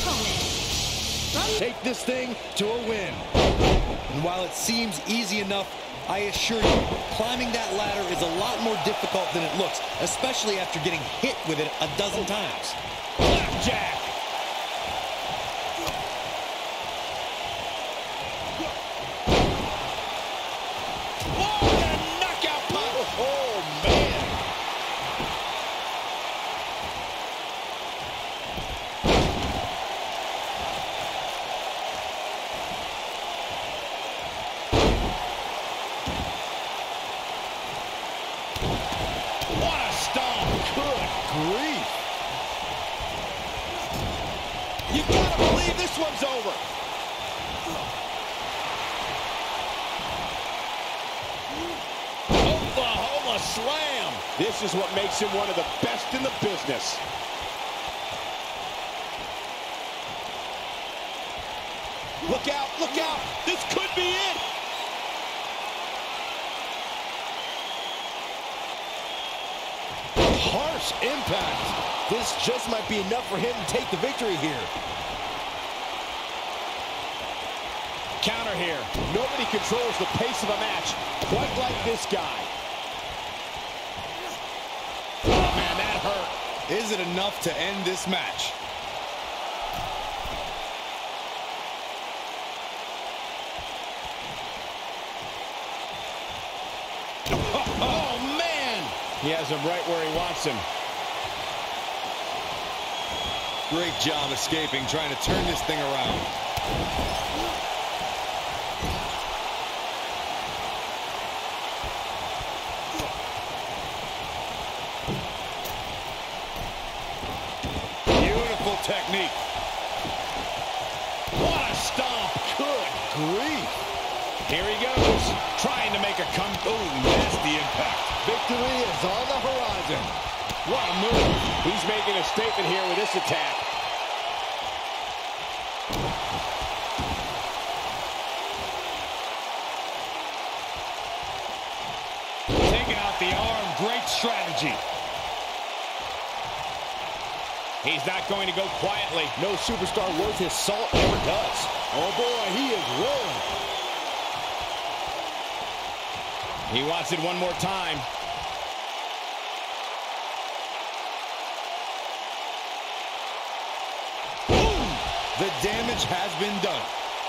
Take this thing to a win. And while it seems easy enough, I assure you, climbing that ladder is a lot more difficult than it looks, especially after getting hit with it a dozen times. Blackjack. You gotta believe this one's over. Oklahoma slam. This is what makes him one of the best in the business. Look out, look out. This could be it. Harsh impact. This just might be enough for him to take the victory here. Counter here. Nobody controls the pace of a match quite like this guy. Oh, man, that hurt. Is it enough to end this match? Oh, man. He has him right where he wants him. Great job escaping, trying to turn this thing around. Beautiful technique. What a stomp. Good grief. Here he goes, trying to make a comeback. Oh, nasty impact. Victory is on the horizon. What a move. He's making a statement here with this attack. Taking out the arm. Great strategy. He's not going to go quietly. No superstar worth his salt ever does. Oh, boy, he is rolling. He wants it one more time. The damage has been done.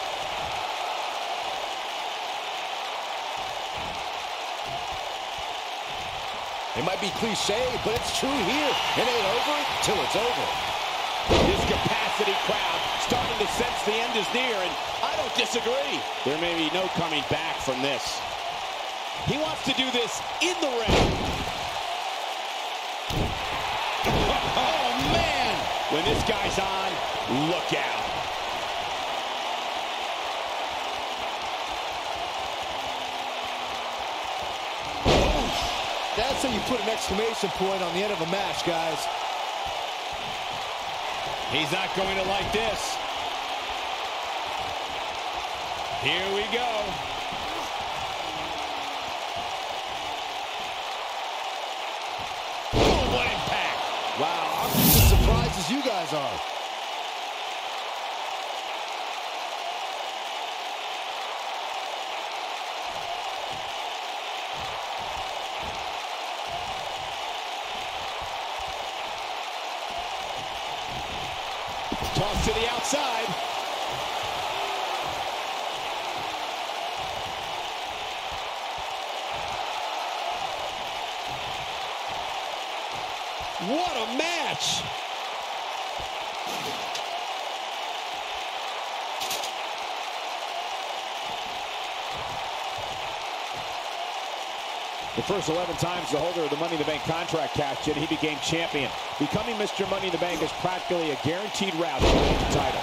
It might be cliche, but it's true here. It ain't over till it's over. This capacity crowd starting to sense the end is near, and I don't disagree. There may be no coming back from this. He wants to do this in the ring. Oh, man! When this guy's on, look out. That's how you put an exclamation point on the end of a match, guys. He's not going to like this. Here we go. Oh, what impact. Wow, I'm just as surprised as you guys are. Toss to the outside. What a match! The first 11 times the holder of the Money in the Bank contract cashed in, he became champion. Becoming Mr. Money in the Bank is practically a guaranteed route to win the title.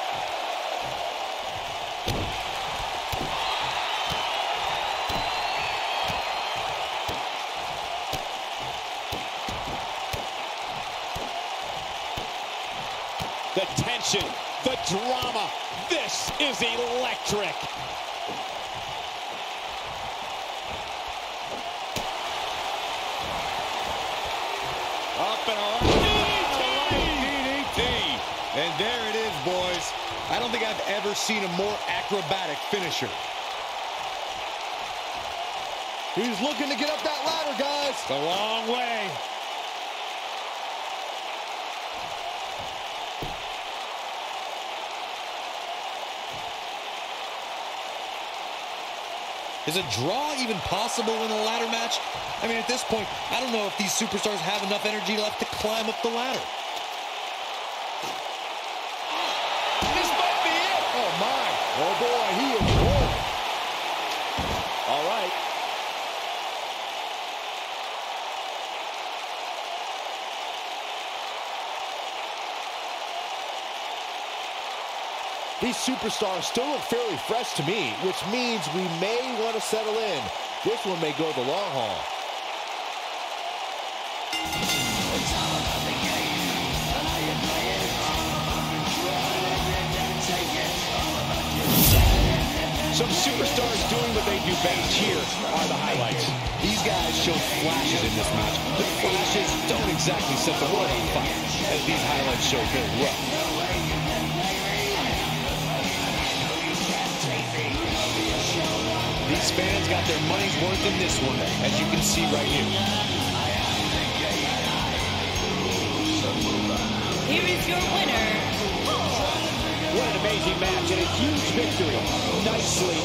The tension, the drama, this is electric. Up and around. DDT. And there it is. is, boys. I don't think I've ever seen a more acrobatic finisher. He's looking to get up that ladder, guys. It's a long way. Is a draw even possible in a ladder match? I mean, at this point, I don't know if these superstars have enough energy left to climb up the ladder. This might be it. Oh, my. Oh, boy, he is rolling. All right. These superstars still look fairly fresh to me, which means we may want to settle in. This one may go the long haul. Some superstars doing what they do best. Here are the highlights. These guys show flashes in this match. The flashes don't exactly set the world on fire, as these highlights show very well. These fans got their money's worth in this one, as you can see right here. Here is your winner, Paul. What an amazing match and a huge victory. Nicely